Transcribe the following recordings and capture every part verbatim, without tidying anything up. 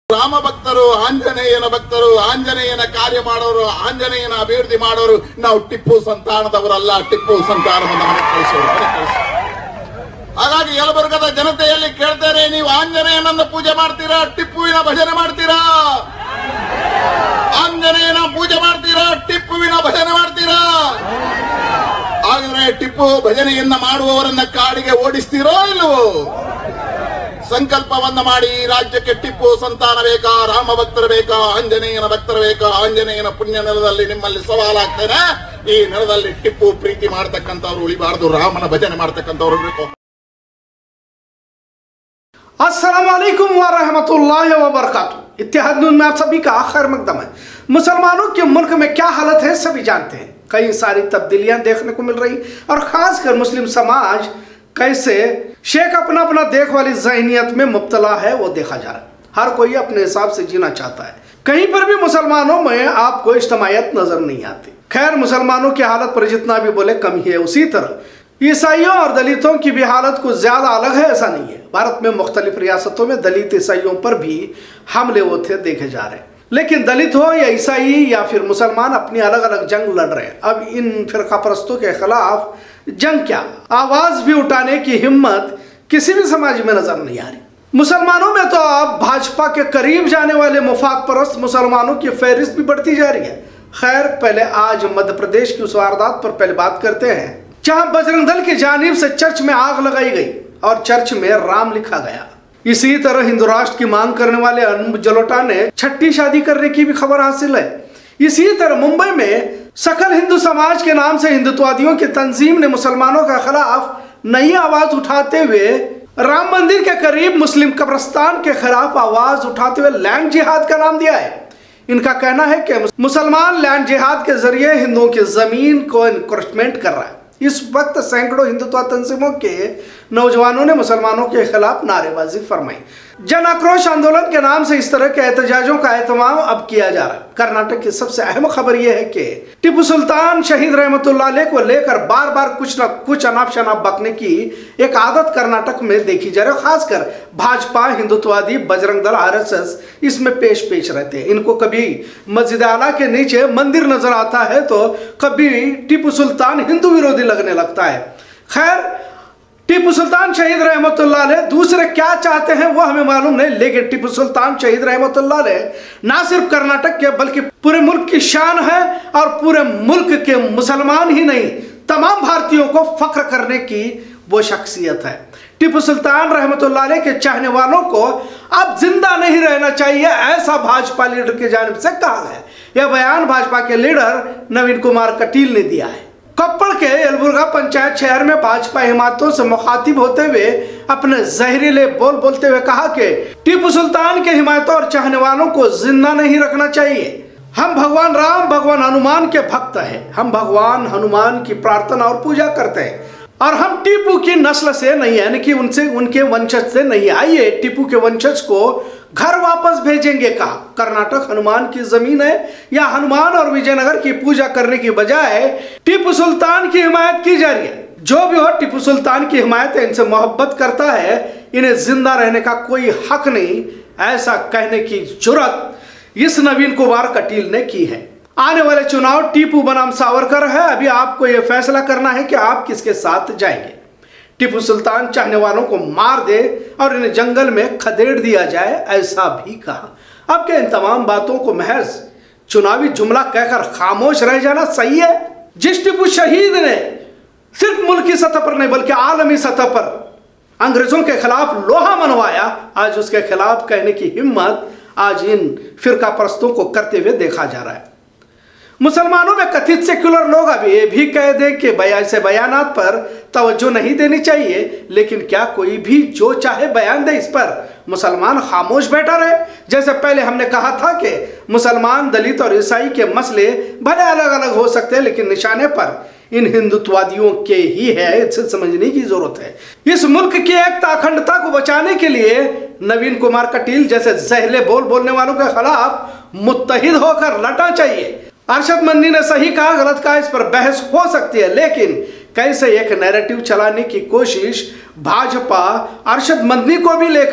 ರಾಮ ಭಕ್ತರು, ಆಂಜನೇಯನ ಭಕ್ತರು, ಆಂಜನೇಯನ ಕಾರ್ಯ ಮಾಡೋರು, ಆಂಜನೇಯನ ಅಭಿವೃದ್ಧಿ ಮಾಡೋರು. ನಾವು ಟಿಪ್ಪು ಸಂತಾನದವರಲ್ಲ, ಟಿಪ್ಪು ಸಂತಾನವನ್ನು ಕಳಿಸೋರು. ಹಾಗಾಗಿ ಯಲಬುರ್ಗದ ಜನತೆಯಲ್ಲಿ ಕೇಳ್ತಾರೆ, ನೀವು ಆಂಜನೇಯನನ್ನು ಪೂಜೆ ಮಾಡ್ತೀರಾ, ಟಿಪ್ಪುವಿನ ಭಜನೆ ಮಾಡ್ತೀರಾ? ಆಂಜನೇಯನ ಪೂಜೆ ಮಾಡ್ತೀರಾ, ಟಿಪ್ಪುವಿನ ಭಜನೆ ಮಾಡ್ತೀರಾ? ಹಾಗಾದ್ರೆ ಟಿಪ್ಪು ಭಜನೆಯನ್ನ ಮಾಡುವವರನ್ನ ಕಾಡಿಗೆ ಓಡಿಸ್ತೀರೋ ಇಲ್ವೋ? ಸಂಕಲ್ಪವನ್ನ ಮಾಡಿ, ಈ ರಾಜ್ಯಕ್ಕೆ ಟಿಪ್ಪು ಸಂತಾನ ಬೇಕಾ, ರಾಮ ಭಕ್ತರು ಬೇಕಾ, ಆಂಜನೇಯನ ಭಕ್ತರು ಬೇಕಾ? ಆಂಜನೇಯನ ಪುಣ್ಯ ನೆಲದಲ್ಲಿ ನಿಮ್ಮಲ್ಲಿ ಸವಾಲಾಗ್ತೇನೆ. ಈ ನೆಲದಲ್ಲಿ ಟಿಪ್ಪು ಪ್ರೀತಿ ಮಾಡ್ತಕ್ಕಂಥವ್ರು ಉಳಿಬಾರ್ದು, ರಾಮನ ಭಜನೆ ಮಾಡ್ತಕ್ಕಂಥವ್ರು ಬೇಕು. अस्सलाम वालेकुम व रहमतुल्लाहि व बरकातुहू। इत्तेहाद न्यूज़ में आप सभी का खैर मकदम है। मुसलमानों के मुल्क में क्या हालत है सभी जानते हैं। कई सारी तब्दीलियां देखने को मिल रही और खासकर मुस्लिम समाज कैसे शेख अपना अपना देख वाली ज़हनियत में मुब्तला है वो देखा जा रहा है। हर कोई अपने हिसाब से जीना चाहता है। कहीं पर भी मुसलमानों में आपको इज्तिमायत नजर नहीं आती। खैर, मुसलमानों की हालत पर जितना भी बोले कम ही है। उसी तरह ईसाइयों और दलितों की भी हालत कुछ ज्यादा अलग है ऐसा नहीं है। भारत में मुख्तलिफ रियासतों में दलित ईसाइयों पर भी हमले होते देखे जा रहे हैं, लेकिन दलित हो या ईसाई या फिर मुसलमान अपनी अलग अलग जंग लड़ रहे हैं। अब इन फिरका परस्तों के खिलाफ जंग क्या, आवाज भी उठाने की हिम्मत किसी भी समाज में नजर नहीं आ रही। मुसलमानों में तो अब भाजपा के करीब जाने वाले मुफाद परस्त मुसलमानों की फहरिस्त भी बढ़ती जा रही है। खैर, पहले आज मध्य प्रदेश की उस वारदात पर पहले बात करते हैं जहां बजरंग दल की जानिब से चर्च में आग लगाई गई और चर्च में राम लिखा गया। इसी तरह हिंदू राष्ट्र की मांग करने वाले अनूप जलोटा ने छठी शादी करने की भी खबर हासिल है। इसी तरह मुंबई में सकल हिंदू समाज के नाम से हिंदुत्ववादियों की तंजीम ने मुसलमानों के खिलाफ नई आवाज उठाते हुए राम मंदिर के करीब मुस्लिम कब्रिस्तान के खिलाफ आवाज उठाते हुए लैंड जिहाद का नाम दिया है। इनका कहना है कि मुसलमान लैंड जिहाद के जरिए हिंदुओं की जमीन को इंक्रोचमेंट कर रहा है। इस वक्त सैकड़ों हिंदुत्व तंजीमों के नौजवानों ने मुसलमानों के खिलाफ नारेबाजी फरमाई। जन आक्रोश आंदोलन के नाम से इस तरह के एहतजाजों का एहतमाम अब किया जा रहा है। कर्नाटक की सबसे अहम खबर यह है कि टिप्पू सुल्तान शहीद रहमतुल्लाह अलैह को लेकर बार बार कुछ न कुछ अनाप शनाप बकने की एक आदत कर्नाटक में देखी जा रही है। खासकर भाजपा, हिंदुत्ववादी, Bajrang Dal, R S S इसमें पेश पेश रहते हैं। इनको कभी मस्जिद आला के नीचे मंदिर नजर आता है तो कभी टिप्पू सुल्तान हिंदू विरोधी लगने लगता है। खैर, टिप्पू सुल्तान शहीद रहमतुल्लाह अलैह दूसरे क्या चाहते हैं वो हमें मालूम नहीं, लेकिन टिप्पू सुल्तान शहीद रहमतुल्लाह अलैह ना सिर्फ कर्नाटक के बल्कि पूरे मुल्क की शान है और पूरे मुल्क के मुसलमान ही नहीं तमाम भारतीयों को फख्र करने की वो शख्सियत है। टिप्पू सुल्तान रहमतुल्लाह अलैह के चाहने वालों को अब जिंदा नहीं रहना चाहिए, ऐसा भाजपा लीडर की जानिब से कहा गया। यह बयान भाजपा के लीडर नवीन कुमार कटील ने दिया है। कोप्पड़ के यलबुर्गा पंचायत शहर में भाजपा हिमायतों से मुखातिब होते हुए अपने जहरीले बोल बोलते हुए कहा कि टिप्पू सुल्तान के हिमायतों और चाहने वालों को जिंदा नहीं रखना चाहिए। हम भगवान राम, भगवान हनुमान के भक्त हैं। हम भगवान हनुमान की प्रार्थना और पूजा करते हैं और हम टीपू की नस्ल से नहीं, यानी कि उनसे उनके वंशज से नहीं। आइए टीपू के वंशज को घर वापस भेजेंगे। कहा कर्नाटक हनुमान की जमीन है, या हनुमान और विजयनगर की पूजा करने की बजाय टिप्पू सुल्तान की हिमायत की जा रही है। जो भी हो, टिप्पू सुल्तान की हिमायत इनसे मोहब्बत करता है, इन्हें जिंदा रहने का कोई हक नहीं, ऐसा कहने की जुर्रत इस नवीन कुमार कटील ने की है। आने वाले चुनाव टीपू बनाम सावरकर है। अभी आपको यह फैसला करना है कि आप किसके साथ जाएंगे। टिप्पू सुल्तान चाहने वालों को मार दे और इन्हें जंगल में खदेड़ दिया जाए, ऐसा भी कहा। अब क्या इन तमाम बातों को महज चुनावी जुमला कहकर खामोश रह जाना सही है? जिस टिप्पू शहीद ने सिर्फ मुल्क की सतह पर नहीं बल्कि आलमी सतह पर अंग्रेजों के खिलाफ लोहा मनवाया, आज उसके खिलाफ कहने की हिम्मत आज इन फिरका परस्तों को करते हुए देखा जा रहा है। मुसलमानों में कथित सेक्युलर लोग अब ये भी कह दें कि बयान से बयानात पर तवज्जो नहीं देनी चाहिए, लेकिन क्या कोई भी जो चाहे बयान दे, इस पर मुसलमान खामोश बैठा रहे? जैसे पहले हमने कहा था कि मुसलमान, दलित और ईसाई के मसले भले अलग अलग हो सकते हैं, लेकिन निशाने पर इन हिंदुत्ववादियों के ही है, इसे समझने की जरूरत है। इस मुल्क की एकता अखंडता को बचाने के लिए नवीन कुमार कटील जैसे जहले बोल बोलने वालों के खिलाफ मुत्तहिद होकर लड़ना चाहिए। अरशद मंदी ने सही कहा, गलत कहा, इस पर बहस हो सकती है, लेकिन कैसे एक नैरेटिव चलाने की कोशिश भाजपा अरशद मंदी को भी लेकर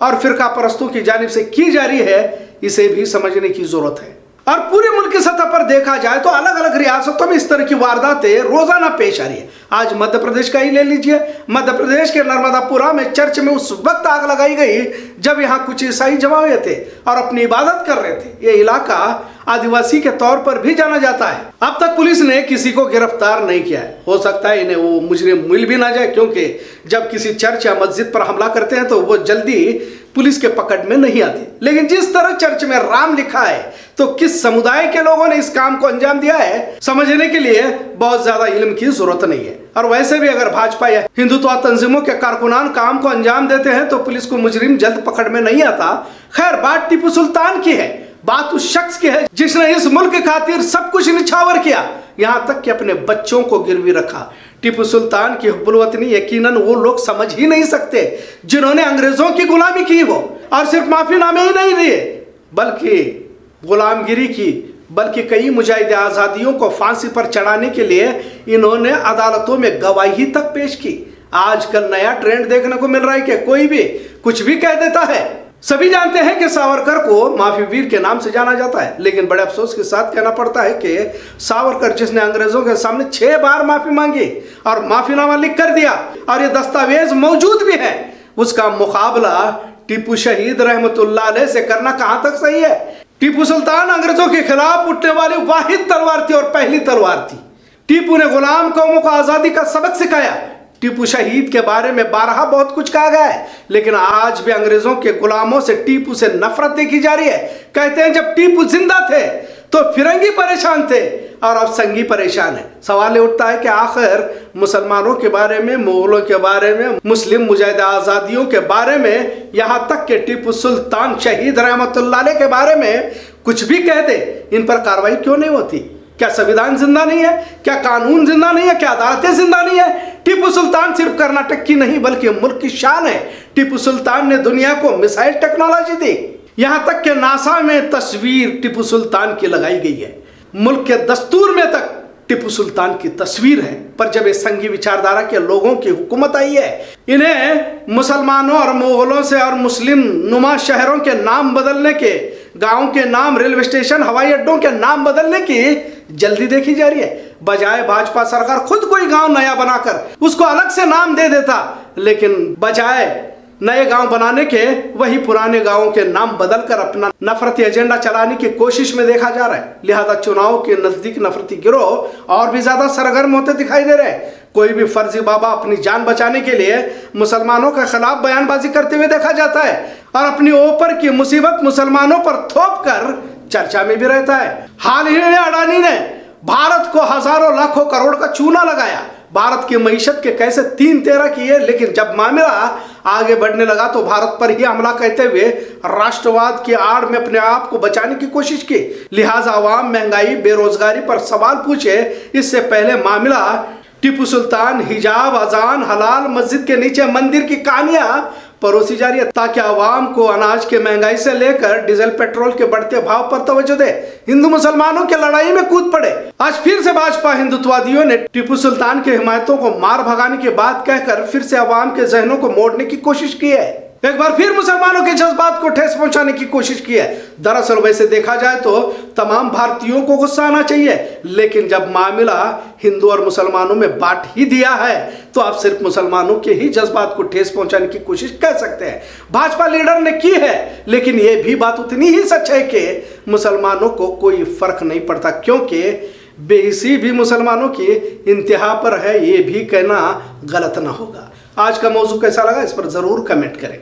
और फिरका परस्तों की जानिब से की जा रही है, इसे भी समझने की जरूरत है। और पूरे मुल्क की सतह पर देखा जाए तो अलग अलग रियासतों में इस तरह की वारदातें रोजाना पेश आ रही है। आज मध्य प्रदेश का ही ले लीजिए। मध्य प्रदेश के नर्मदापुरा में चर्च में उस वक्त आग लगाई गई जब यहाँ कुछ ईसाई जमा हुए थे और अपनी इबादत कर रहे थे। ये इलाका आदिवासी के तौर पर भी जाना जाता है। अब तक पुलिस ने किसी को गिरफ्तार नहीं किया है। हो सकता है इन्हें वो मुजरिम मिल भी ना जाए, क्योंकि जब किसी चर्च या मस्जिद पर हमला करते हैं तो वो जल्दी पुलिस के पकड़ में नहीं आती। लेकिन जिस तरह चर्च में राम लिखा है तो किस समुदाय के लोगों ने इस काम को अंजाम दिया है, समझने के लिए बहुत ज्यादा इल्म की जरूरत नहीं है। और वैसे भी अगर भाजपा या हिंदुत्व तंजीमों के कारकुनान काम को अंजाम देते हैं तो पुलिस को मुजरिम जल्द पकड़ में नहीं आता। खैर, बात टीपू सुल्तान की है, बात उस शख्स की है जिसने इस मुल्क की खातिर सब कुछ निछावर किया, यहाँ तक कि अपने बच्चों को गिरवी रखा। टीपू सुल्तान की हुब्बुल वतनी यकीनन वो लोग समझ ही नहीं सकते जिन्होंने अंग्रेजों की गुलामी की हो, और सिर्फ माफीनामे ही नहीं दिए बल्कि गुलामगिरी की, बल्कि कई मुजाहिद आज़ादियों को फांसी पर चढ़ाने के लिए इन्होंने अदालतों में गवाही तक पेश की। आजकल नया ट्रेंड देखने को मिल रहा है कि कोई भी कुछ भी कह देता है। सभी जानते हैं कि सावरकर को माफी वीर के नाम से जाना जाता है, लेकिन बड़े अफसोस के साथ कहना पड़ता है कि सावरकर जिसने अंग्रेजों के सामने छह बार माफी मांगी और माफीनामा लिख कर दिया और ये दस्तावेज मौजूद भी है, उसका मुकाबला टीपू शहीद रहमतुल्लाह अलैह से करना कहां तक सही है। टीपू सुल्तान अंग्रेजों के खिलाफ उठने वाली वाहिद तलवार थी और पहली तलवार थी। टीपू ने गुलाम कौमों को आजादी का सबक सिखाया। टीपू शहीद के बारे में बारहा बहुत कुछ कहा गया है, लेकिन आज भी अंग्रेजों के गुलामों से टीपू से नफरत देखी जा रही है। कहते हैं जब टीपू जिंदा थे तो फिरंगी परेशान थे और अब संगी परेशान है। सवाल उठता है कि आखिर मुसलमानों के बारे में, मुगलों के बारे में, मुस्लिम मुजाहिद आज़ादियों के बारे में, यहाँ तक कि टीपू सुल्तान शहीद रहमतुल्लाह अलैह के बारे में कुछ भी कह दे, इन पर कार्रवाई क्यों नहीं होती? क्या संविधान जिंदा नहीं है? क्या कानून जिंदा नहीं है? क्या अदालतें जिंदा नहीं है? टीपू सुल्तान सिर्फ कर्नाटक की नहीं बल्कि मुल्क की शान है। टीपू सुल्तान ने दुनिया को मिसाइल टेक्नोलॉजी दी, यहाँ तक कि नासा में तस्वीर टीपू सुल्तान की लगाई गई है। मुल्क के दस्तूर में तक टीपू सुल्तान की तस्वीर है। पर जब इस संघी विचारधारा के लोगों की हुकूमत आई है, इन्हें मुसलमानों और मुगलों से और मुस्लिम नुमा शहरों के नाम बदलने के, गांव के नाम, रेलवे स्टेशन, हवाई अड्डों के नाम बदलने की जल्दी देखी जा रही है। बजाय भाजपा सरकार खुद कोई गांव नया बनाकर उसको अलग से नाम दे देता, लेकिन बजाय नए गांव बनाने के वही पुराने गांवों के नाम बदलकर अपना नफरती एजेंडा चलाने की कोशिश में देखा जा रहा है। लिहाजा चुनाव के नजदीक नफरती गिरोह और भी ज्यादा सरगर्म होते दिखाई दे रहे हैं। कोई भी फर्जी बाबा अपनी जान बचाने के लिए मुसलमानों के खिलाफ बयानबाजी करते हुए देखा जाता है और अपनी ऊपर की मुसीबत मुसलमानों पर थोप कर चर्चा में भी रहता है। हाल ही में अडानी ने भारत को हजारों लाखों करोड़ का चूना लगाया, भारत की मईशत के कैसे तीन तेरह किए, लेकिन जब मामला आगे बढ़ने लगा तो भारत पर ही हमला कहते हुए राष्ट्रवाद की आड़ में अपने आप को बचाने की कोशिश की। लिहाजा आवाम महंगाई, बेरोजगारी पर सवाल पूछे इससे पहले मामला टीपू सुल्तान, हिजाब, अजान, हलाल, मस्जिद के नीचे मंदिर की कहानियां परोसी जा रही है ताकि आवाम को अनाज के महंगाई से लेकर डीजल पेट्रोल के बढ़ते भाव पर तवज्जो दे, हिंदू मुसलमानों के लड़ाई में कूद पड़े। आज फिर से भाजपा हिंदुत्ववादियों ने टीपू सुल्तान के हिमायतों को मार भगाने की बात कहकर फिर से आवाम के जहनों को मोड़ने की कोशिश की है। एक बार फिर मुसलमानों के जज्बात को ठेस पहुंचाने की कोशिश की है। दरअसल वैसे देखा जाए तो तमाम भारतीयों को गुस्सा आना चाहिए, लेकिन जब मामला हिंदू और मुसलमानों में बांट ही दिया है तो आप सिर्फ मुसलमानों के ही जज्बात को ठेस पहुंचाने की कोशिश कर सकते हैं। भाजपा लीडर ने की है, लेकिन यह भी बात उतनी ही सच है कि मुसलमानों को कोई फर्क नहीं पड़ता, क्योंकि बेहिसी भी मुसलमानों की इंतहा पर है, ये भी कहना गलत ना होगा। आज का मौजू कैसा लगा इस पर जरूर कमेंट करें।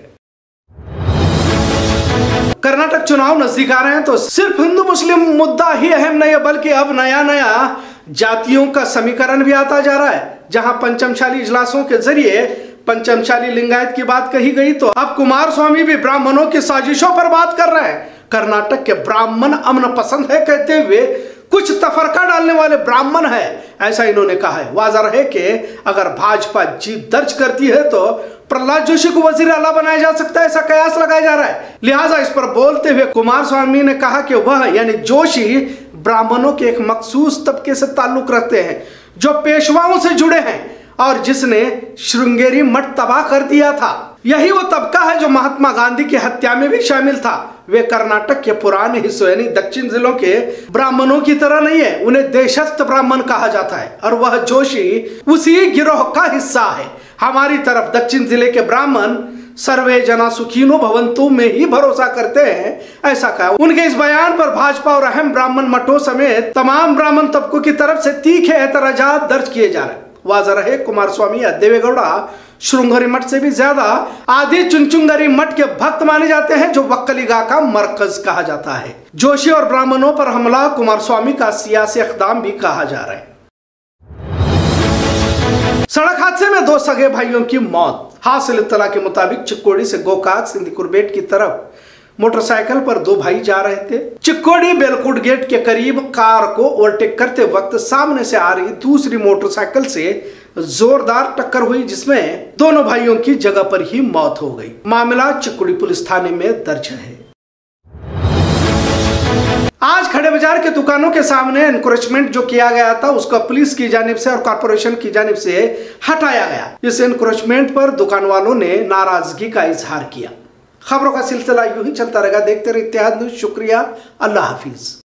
कर्नाटक चुनाव नजदीक आ रहे हैं तो सिर्फ हिंदू मुस्लिम मुद्दा ही अहम नहीं है, बल्कि अब नया नया जातियों का समीकरण भी आता जा रहा है। जहां पंचमशाली इजलासों के जरिए पंचमशाली लिंगायत की बात कही गई तो अब कुमार स्वामी भी ब्राह्मणों की साजिशों पर बात कर रहे हैं। कर्नाटक के ब्राह्मण अमन पसंद है कहते हुए कुछ तफरका डालने वाले ब्राह्मण है, ऐसा इन्होंने कहा है। वाज़ह है कि अगर भाजपा जीत दर्ज करती है तो प्रहलाद जोशी को वजीर आला बनाया जा सकता है, ऐसा कयास लगाया जा रहा है। लिहाजा इस पर बोलते हुए कुमार स्वामी ने कहा कि वह यानी जोशी ब्राह्मणों के एक मखसूस तबके से ताल्लुक रखते हैं जो पेशवाओं से जुड़े हैं और जिसने श्रृंगेरी मठ तबाह कर दिया था। यही वो तबका है जो महात्मा गांधी की हत्या में भी शामिल था। वे कर्नाटक के पुराने हिस्सों यानी दक्षिण जिलों के ब्राह्मणों की तरह नहीं है, उन्हें देशस्थ ब्राह्मण कहा जाता है और वह जोशी उसी गिरोह का हिस्सा है। हमारी तरफ दक्षिण जिले के ब्राह्मण सर्वे जना सुखीनो भवंतु में ही भरोसा करते हैं, ऐसा कहा। उनके इस बयान पर भाजपा और अहम ब्राह्मण मठों समेत तमाम ब्राह्मण तबकों की तरफ से तीखे एतराजात दर्ज किए जा रहे हैं। वाज़ह रहे, कुमारस्वामी या देवेगौड़ा श्रृंगेरी मठ से भी ज्यादा आदि चुनचुंगरी मठ के भक्त माने जाते हैं, जो वक्कलिगा का मरकज कहा जाता है। जोशी और ब्राह्मणों पर हमला कुमारस्वामी का सियासी इक़दाम भी कहा जा रहा है। सड़क हादसे में दो सगे भाइयों की मौत। हासिल इत्तला के मुताबिक चिक्कोड़ी से गोकाक सिंदीकुरबेट की तरफ मोटरसाइकिल पर दो भाई जा रहे थे। चिक्कोड़ी बेलकुट गेट के करीब कार को ओवरटेक करते वक्त सामने से आ रही दूसरी मोटरसाइकिल से जोरदार टक्कर हुई, जिसमें दोनों भाइयों की जगह पर ही मौत हो गई। मामला चिक्कोड़ी पुलिस थाने में दर्ज है। आज खड़े बाजार के दुकानों के सामने एनक्रोचमेंट जो किया गया था उसको पुलिस की जानिब से और कॉर्पोरेशन की जानिब से हटाया गया। इस एनक्रोचमेंट पर दुकान वालों ने नाराजगी का इजहार किया। खबरों का सिलसिला यूं ही चलता रहेगा। देखते रहिए इत्तेहाद न्यूज़। शुक्रिया। अल्लाह हाफिज।